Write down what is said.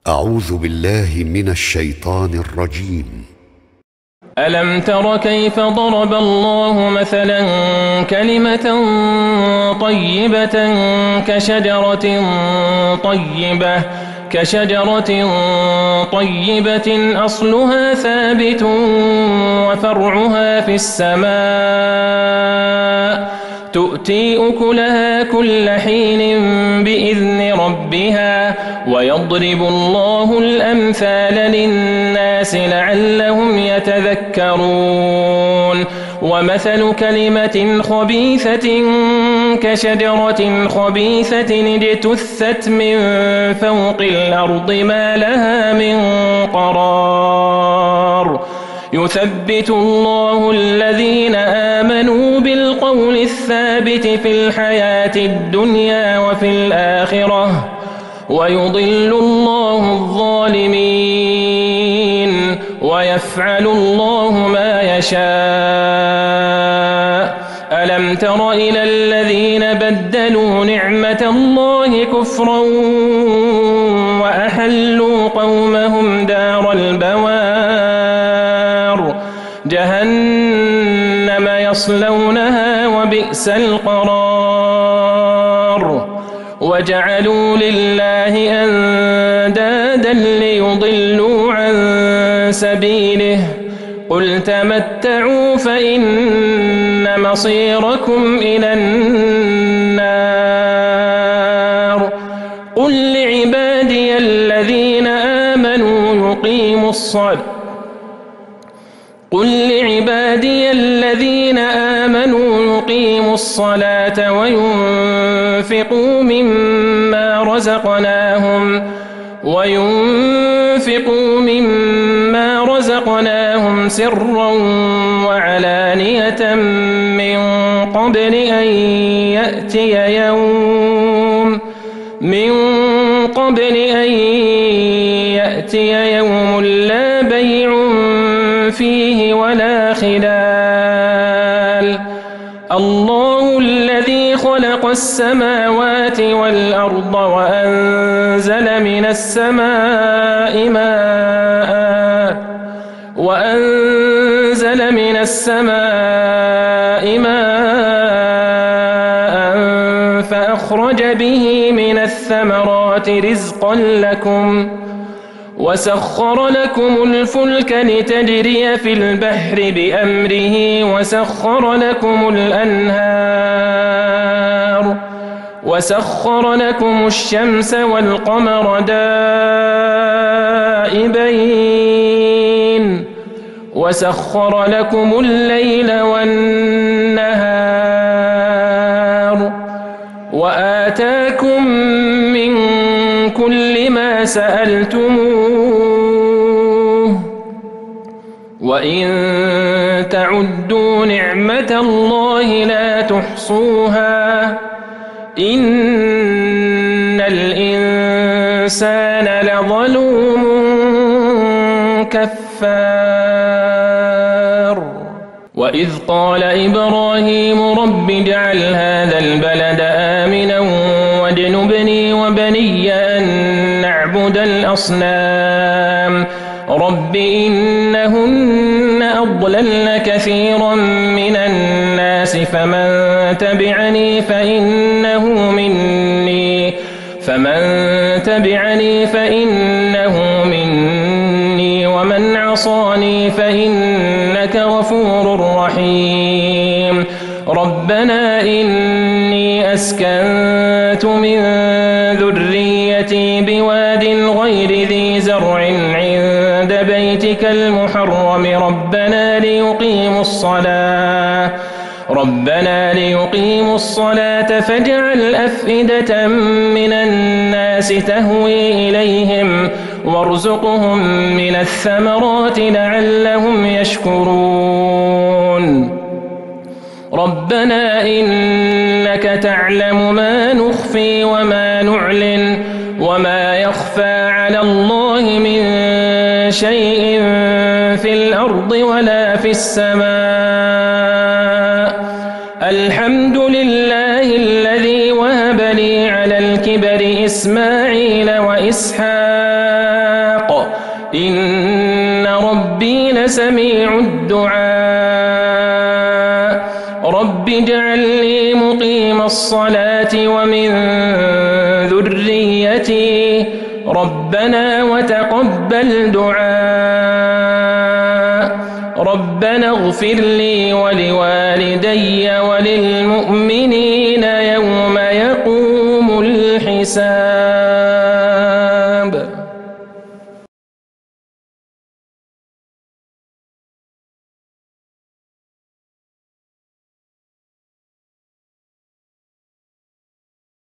أعوذ بالله من الشيطان الرجيم. ألم تر كيف ضرب الله مثلا كلمة طيبة كشجرة طيبة أصلها ثابت وفرعها في السماء تؤتي أكلها كل حين بإذن ربها ويضرب الله الأمثال للناس لعلهم يتذكرون ومثل كلمة خبيثة كشجرة خبيثة اجتثت من فوق الأرض ما لها من قرار يثبت الله الذين آمنوا بالقول الثابت في الحياة الدنيا وفي الآخرة ويضل الله الظالمين ويفعل الله ما يشاء. ألم تر إلى الذين بدلوا نعمة الله كفرا وأحلوا قومهم دار البوار جهنم يصلونها وبئس القرار وجعلوا لله أندادا ليضلوا عن سبيله قل تمتعوا فإن مصيركم إلى النار قل لعبادي الذين آمنوا يقيموا الصلاة وينفقوا مما رزقناهم سرا وعلانية من قبل أن يأتي يوم لا بيع فيه ولا خلال. الله الذي خلق السماوات والأرض وأنزل من السماء ماء فأخرج به من الثمرات رزقا لكم وسخر لكم الفلك لتجري في البحر بأمره وسخر لكم الشمس والقمر دائبين وسخر لكم الليل والنهار وآتاكم من كل ما سألتموه وإن تعدوا نعمة الله لا تحصوها إن الإنسان لظلوم كفار. وإذ قال إبراهيم رب اجعل هذا البلد آمنا واجنبني وبني أن نعبد الأصنام رب إنهن أضللن كثيرا من الناس فمن تبعني فإنه مني ومن عصاني فإنك غفور رحيم. ربنا إني أسكنت من ذريتي بواد غير ذي زرع عند بيتك المحرم ربنا ليقيموا الصلاة فاجعل أفئدة من الناس تهوي إليهم وارزقهم من الثمرات لعلهم يشكرون. ربنا إنك تعلم ما نخفي وما نعلن وما يخفى على الله من شيء في الأرض ولا في السماء. الحمد لله الذي وهب لي على الكبر إسماعيل وإسحاق إسحاق إن ربي لسميع الدعاء رب اجعل لي مقيم الصلاة ومن ذريتي ربنا وتقبل دعاء ربنا اغفر لي ولوالدي وللمؤمنين يوم يقوم الحساب.